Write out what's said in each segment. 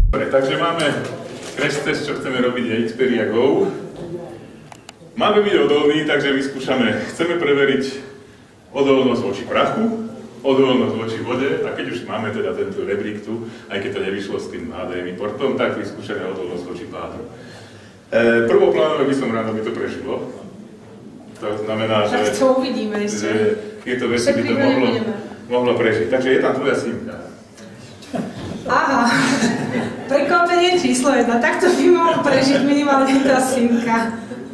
Dobre, takže máme crash test, čo chceme robiť je Xperia Go. Máme byť odolný, takže vyskúšame, chceme preveriť odolnosť voči prachu, odolnosť voči vode a keď už máme teda tento rebrík tu, aj keď to nevyšlo s tým HDMI portom, tak vyskúšame odolnosť voči pádu. Prvoplánovo by som rád, aby to prežilo. To znamená, že to uvidíme ešte. Že tieto veci by to mohlo prežiť. Takže je tam tvoja simka. Aha, prekvapenie číslo 1. Takto by mohol prežiť minimálne tá simka.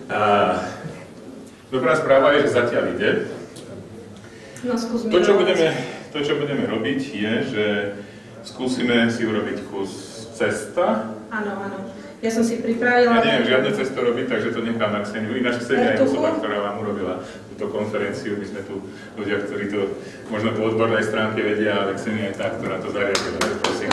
Dobrá správa je, že zatiaľ ide. No, skúsme. To, čo budeme robiť, je, že skúsime si urobiť kus cesta. Áno, áno. Ja som si pripravila... Ja neviem žiadne cesto robiť, takže to nechám na Kseniu. Ináč Ksenia je osoba, ktorá vám urobila túto konferenciu. My sme tu ľudia, ktorí to možno po odbornej stránke vedia, ale Ksenia je tá, ktorá to zariadila. Prosím.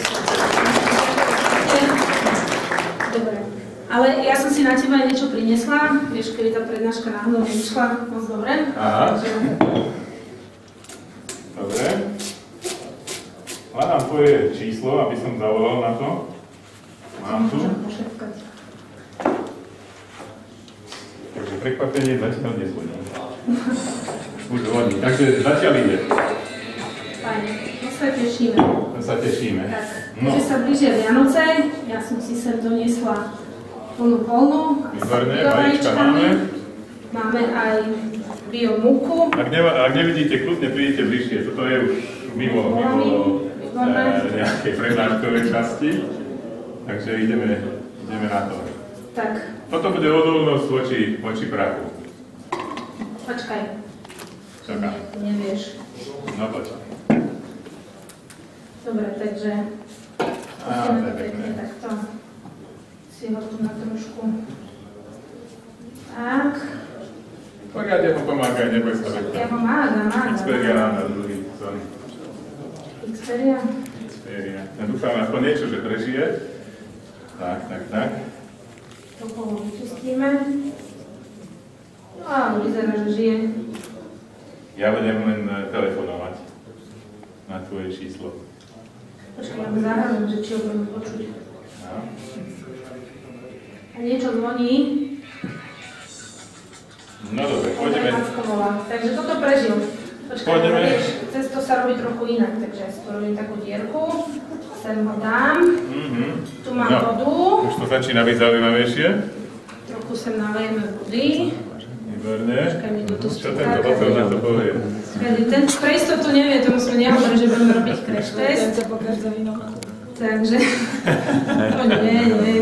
Dobre. Ale ja som si na teba niečo priniesla. Vieš, keby tá prednáška náhodou nešla moc dobre. Aha. Dobre. Hľadám tvoje číslo, aby som zavolal na to. Mám tu. Takže prekvapenie zatiaľ nezvoní. Už zvoní. Takže zatiaľ ide. Fajne. To sa tešíme. To sa tešíme. Tak. No. Že sa blížia Vianoce. Ja som si sem doniesla plnú polnu. Výborné, vajíčka máme. Máme aj bio múku. Ak nevidíte, kľudne prídite bližšie. Toto je už mimo nejakej prednáškovej časti. Takže ideme na to. Tak. Toto bude odolnosť voči prachu. Počkaj. Čaká. Nevieš. No počkaj. Dobre, takže... To je pekné. Takto. Si ho tu na trošku. Tak. Poriadne ho pomáhaj, neboj sa vekta. Ja ho mágam. Xperia na druhý, sorry. Xperia. Ja dúfam aspoň niečo, že prežije. Tak. To polo vyčistíme. No a vyzerá, že žije. Ja budem len telefonovať na tvoje číslo. Počkaj, ja mu zahrám, že či ho budem počuť. No. A niečo zvoní. No dobre, pôjdeme. Takže toto prežil. Počkaj, Pôjdeme. Cesto sa robí trochu inak, takže ja si porobím takú dierku. Sem ho dám. Tu mám vodu. Už to začína byť zaujímavejšie. Trochu sem nalejeme vody. Výborne. Čo Čo tento hotel na to povie? Ten pre istotu nevie, tomu sme nehovorili, že budeme robiť crash test. Takže... To nie.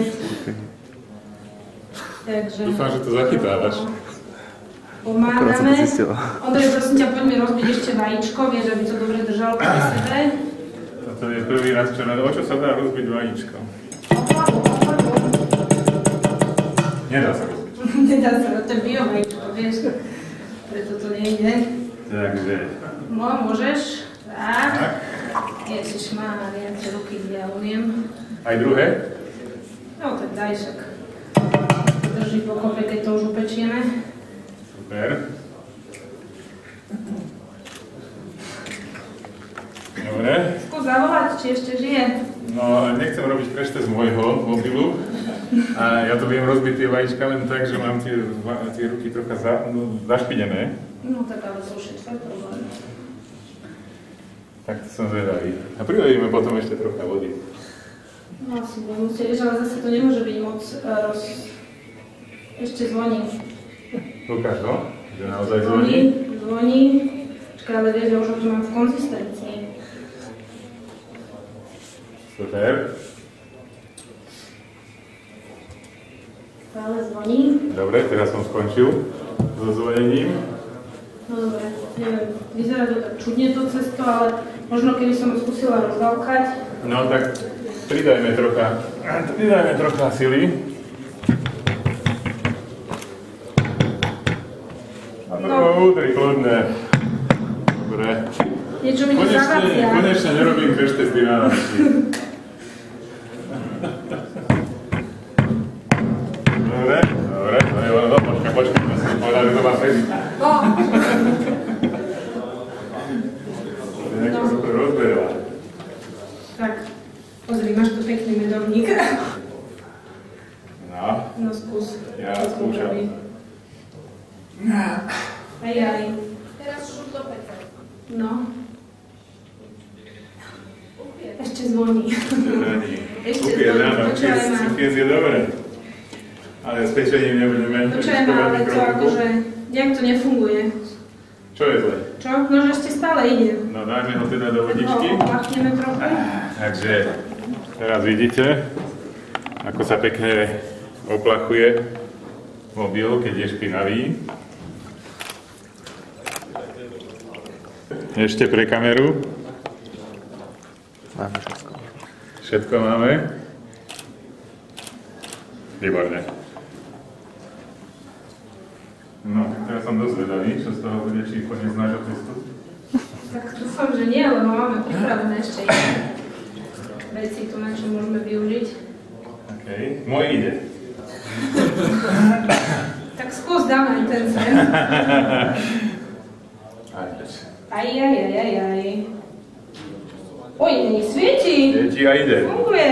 Takže... Dúfam, že to zachytávaš. Pomáhame. Ondrej, prosím ťa, poďme rozbiť ešte vajíčko, vieš, aby to dobre držalo pri sebe. To je prvý raz, o čo sa dá rozbiť vajíčko? Nedá sa rozbiť. Nedá sa, to je bio vajíčko, vieš, preto to nejde. Takže... No, môžeš. Tak. Ježišmária, tie ruky dialujem. Aj druhé? No, tak daj však. Drží pokope, keď to už upečieme. Super. Dobre. Skús zavolať, či ešte žije. No, nechcem robiť crash test z môjho mobilu. A ja to viem rozbiť tie vajíčka len tak, že mám tie ruky trocha zašpinené. No, tak ale to už je tvoj problém. Tak to som zvedavý. A prilejíme potom ešte trocha vody. No, asi nemusíš, ale zase to nemôže byť moc Ešte zvoní. Ukáž to, že naozaj zvoní. Zvoní. Čakaj, ale vieš, že už ho tu mám v konzistencii. Super. Stále zvoní. Dobre, teraz som skončil so zvonením. No dobre, neviem, vyzerá to tak čudne to cesto, ale možno keby som ho skúsila rozvalkať. No tak pridajme trocha sily. A to údri, kľudne. Dobre. Niečo mi to zavacia. Konečne nerobím crash testy na nášti. Dobre. Počkaj, musím povedať, že to má fest. Tak, pozri, máš tu pekný medový No. Ešte zvoní. Ešte zvoní. Počúvaj ma. Cukier je dobré. Ale s pečením nebudeme. Počúvaj ma, ale to akože nejak to nefunguje. Čo je zle? Čo? No, že ešte stále ide. No, dajme ho teda do vodičky. Tak ho opachneme trochu. Takže teraz vidíte, ako sa pekne oplachuje mobil, keď je špinavý. Ešte pre kameru. Máme všetko. Všetko máme. Výborné. No, tak teraz som dosť zvedavý, čo z toho bude, či koniec nášho testu. Tak dúfam, že nie, lebo máme pripravené ešte iné veci tu, na čo môžeme využiť. OK. Môj ide. Tak skús, dáme aj ten sem. Aj. Oj, svieti. Svieti a ide. Funguje.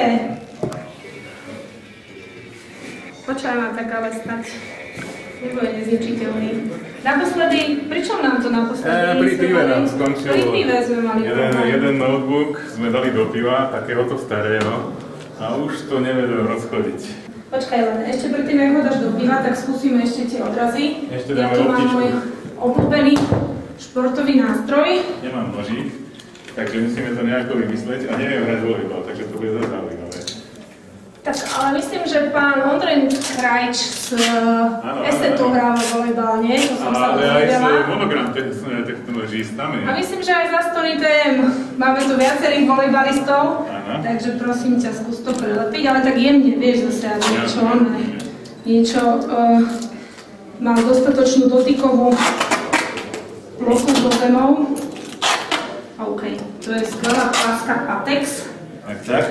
Počkaj, mám tak ale stať. Nebude nezničiteľný. Naposledy, pričom nám to naposledy? Pri pive nám skončilo. Pri pive sme mali jeden notebook sme dali do piva, takéhoto starého. A už to nevedel rozchodiť. Počkaj len, ešte predtým, ako dáš do piva, tak skúsime ešte tie odrazy. Ešte ja dáme tu mám loptičku. môj obľúbený športový nástroj. Nemám nožík, takže musíme to nejako vymysleť a neviem hrať volejbal, takže to bude zase zaujímavé. Tak, ale myslím, že pán Ondrej Krajč z Esetu hral volejbal, nie? To som sa ale aj dozvedela. z monogram technologistami. A myslím, že aj za Stony TM máme tu viacerých volejbalistov, takže prosím ťa, skús to prilepiť, ale tak jemne, vieš zase, aby niečo mal dostatočnú dotykovú plochu so zemou. OK, to je skvelá páska Patex. Tak.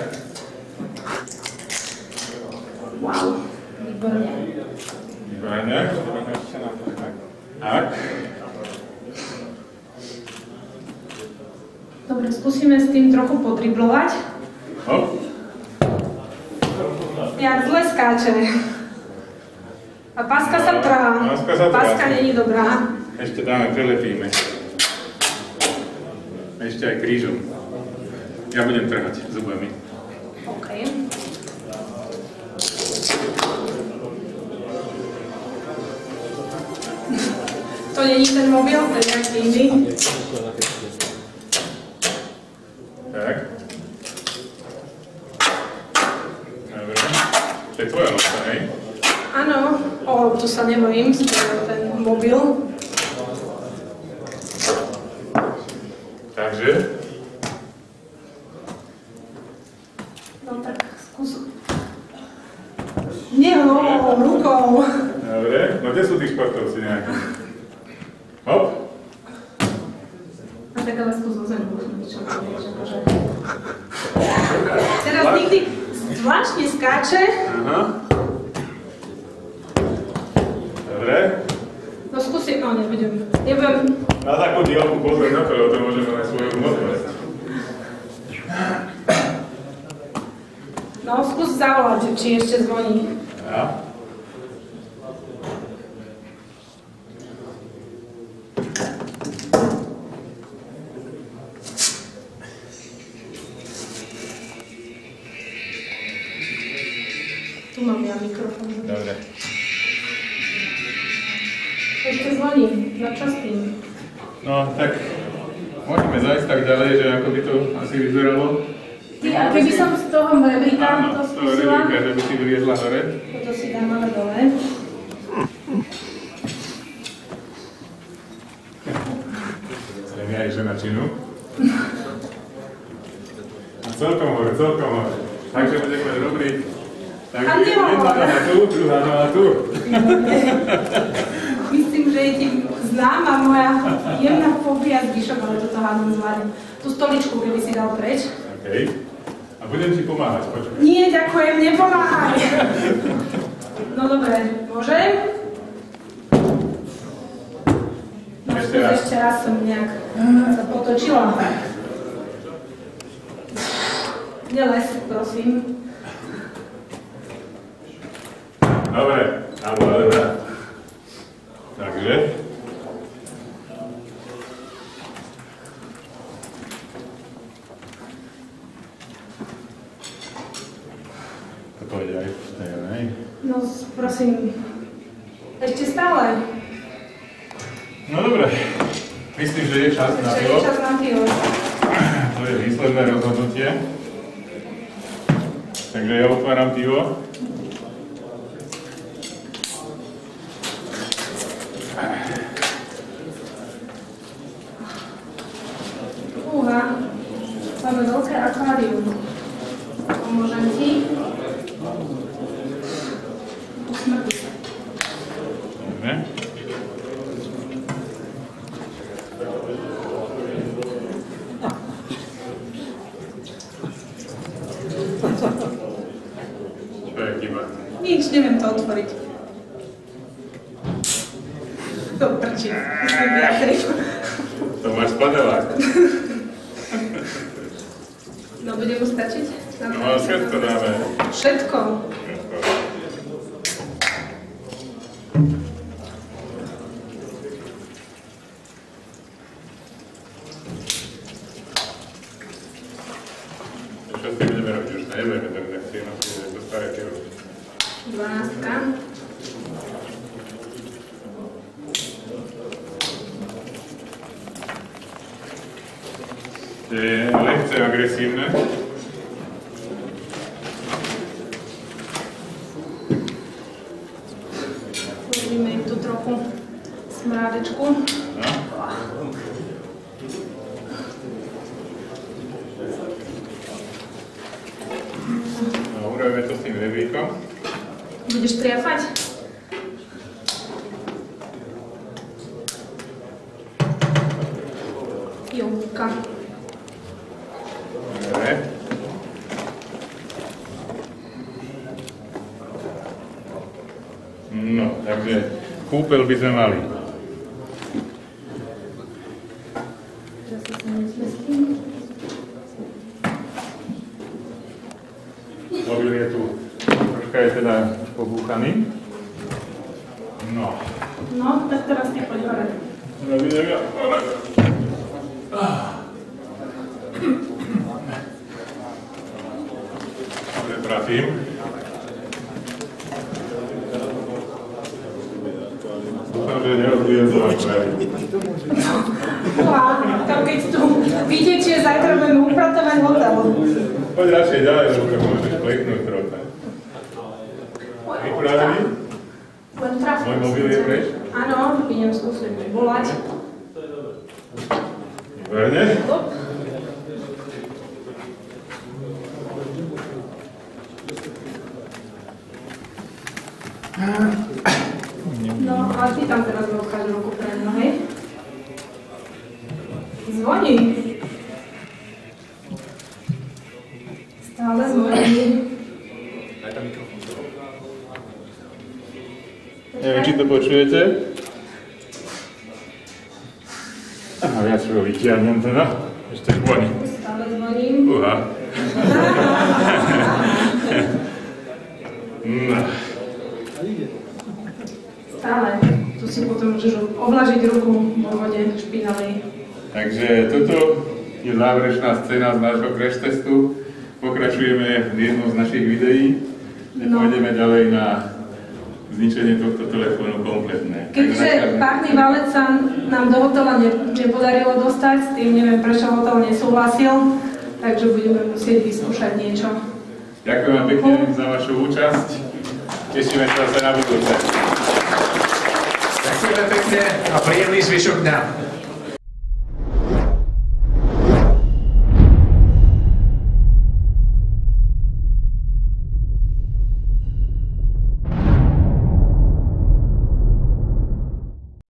Wow, výborne. Výborne. Tak. Dobre, skúsime s tým trochu podriblovať. Hop. Jak zle skáče. A páska sa trhá. Páska není dobrá. Ešte dáme, prelepíme. Ešte aj krížom. Ja budem trhať zubami. OK. To není ten mobil, to je nejaký iný. Tak. Dobre. To je tvoja noska, hej? Áno. Tu sa nebojím, skôr ten mobil. Takže? No tak skús. Nie hlavou, rukou. Dobre. No kde sú tí športovci nejakí? Hop. A tak ale skús zo zemu, čo to vieš, akože. Teraz nikdy zvláštne skáče. Aha. Dobre. No skúsim, no nebudem. Na takú dielku pozor na to, to môžeme aj svoju hmotnosť. No skús zavolať, či ešte zvoní. Ja. Tu mám ja mikrofón. Dobre. Ešte zvoní. Na čo s tým? No, tak môžeme zajsť tak ďalej, že ako by to asi vyzeralo. Ty, a keby som z toho rebríka to skúsila? Áno, že by si vyliezla hore. Toto si dám ale dole. Zrejme aj žena činu. A celkom hore. Takže budeme mať dobrý. Takže jedna noha tu, druhá noha tu. Myslím, že je ti známa moja jemná fóbia s Gišom, ale toto hádam zvládnem. Tú stoličku, keby si dal preč. OK. A budem ti pomáhať, počuj. Nie, ďakujem, nepomáhaj. No dobre, môžem? No ešte raz som nejak sa potočila. Neles, prosím. Dobre, dobre. Takže. pôjde aj v tej, hej? No, prosím, ešte stále. No dobre, myslím, že je čas na pivo. Je čas na pivo. To je výsledné rozhodnutie. Takže ja otváram pivo. Máme veľké akvárium. Pomôžem ti. Usmrti sa. Dobre. Čo je chyba? Nič, neviem to otvoriť. To prčí. Myslím viacej. To máš spadovať. No, bude mu stačiť? No, všetko dáme. Všetko. Čo si budeme robiť? Už sa nebudeme tak prínosť, že to staré pivo. 12. Je lehce agresívne. Hodíme im tu trochu smrádečku. No, urobíme to s tým rebríkom. Budeš triafať? Júka. Dobre. No, takže kúpeľ by sme mali. Mobil je tu, troška je teda pobúchaný. No. No, tak teraz ty poď hore. No, vidím ja. Dobre, trafím. Dúfam, že nerozbijem to akvárium. Tak keď tu vytečie, zajtra budeme upratovať hotel. Poď radšej ďalej, lebo to môžeš kliknúť trocha. Vypravený? Len trafiť. Môj mobil je preč? Áno, idem skúsiť volať. Verne? No, ale ty tam teraz odchádza ruku pre mňa, hej? Zvoní. Stále zvoní. Daj tam mikrofón. Neviem, či to počujete. A viac ho vytiahnem teda. Ešte zvoní. Stále zvoním. Uha. No. Stále. Tu si potom môžeš ovlažiť ruku vo vode špinavej. Takže toto je záverečná scéna z nášho crash testu. Pokračujeme v jednom z našich videí. Pôjdeme ďalej na zničenie tohto telefónu kompletné. Keďže párny valec sa nám do hotela nepodarilo dostať, s tým neviem prečo hotel nesúhlasil, takže budeme musieť vyskúšať niečo. Ďakujem vám pekne za vašu účasť. Tešíme sa zase na budúce. Ďakujeme pekne a príjemný zvyšok dňa.